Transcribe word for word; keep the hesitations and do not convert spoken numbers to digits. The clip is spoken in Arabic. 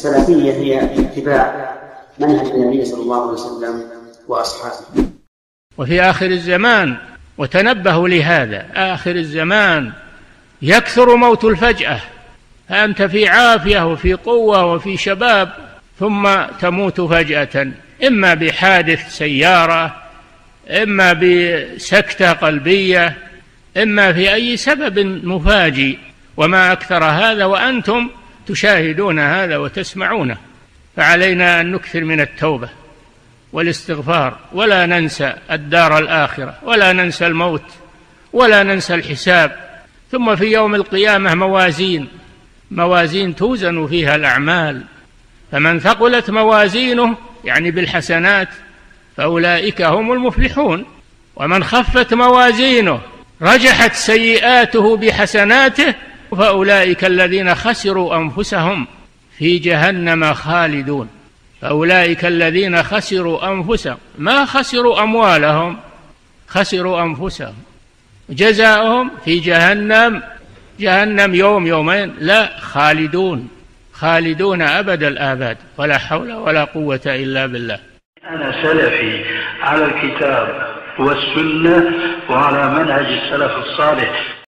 السلفية هي اتباع منهج النبي صلى الله عليه وسلم وأصحابه. وفي آخر الزمان، وتنبهوا لهذا، آخر الزمان يكثر موت الفجأة، فأنت في عافية وفي قوة وفي شباب ثم تموت فجأة، إما بحادث سيارة، إما بسكتة قلبية، إما في أي سبب مفاجئ، وما أكثر هذا وأنتم تشاهدون هذا وتسمعونه. فعلينا أن نكثر من التوبة والاستغفار، ولا ننسى الدار الآخرة، ولا ننسى الموت، ولا ننسى الحساب. ثم في يوم القيامة موازين موازين توزن فيها الأعمال، فمن ثقلت موازينه يعني بالحسنات فأولئك هم المفلحون، ومن خفت موازينه رجحت سيئاته بحسناته فأولئك الذين خسروا أنفسهم في جهنم خالدون. فأولئك الذين خسروا أنفسهم، ما خسروا أموالهم، خسروا أنفسهم. جزاؤهم في جهنم، جهنم يوم يومين، لا، خالدون خالدون أبد الآباد، ولا حول ولا قوة إلا بالله. أنا سلفي على الكتاب والسنة وعلى منهج السلف الصالح.